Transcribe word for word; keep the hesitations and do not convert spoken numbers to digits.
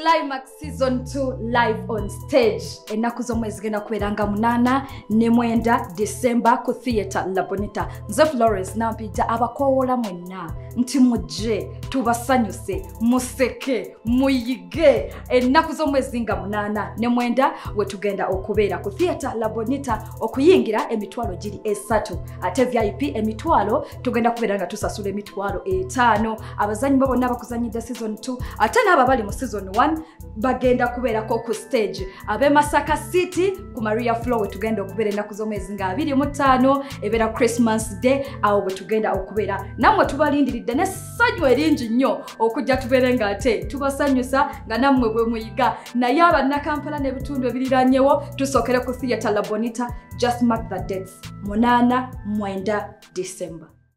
Climax season two live on stage. Enaku z'omwezi genda kubeeranga munana ne mwenda December ku theatre La Bonita. Nze Flores nampija abakoowola mwenna nti mujje tubasanyuse museke muyige. Enaku z'omwezi nga munana ne mwenda we tugenda okubeera ku theatre La Bonita okuyingira emitwalo giri esatu. Ate V I P emitwalo tugenda kubeera nga tusasula emitwalo etaano. Abazanyi bo bonna bakuzanyidde season two ate n'abo bali mu season one bagenda kubeerako ku stage. Abe Masaka City ku Maria Flow we tugenda okubeera ennaku z'omwezi nga abiri mu ttaano ebeera Christmas Day awo bwe tugenda okubeera. Nammwe tubalindiridde n'essanyu eringi nnyo okujja tubeere nga ate tubasanyusa nga nammwe bwe muyiga. Naye abannakampala n'ebitundu ebiriraanyewo tusookere ku theatre La Bonita. Just mark the dates. Munana mwenda December.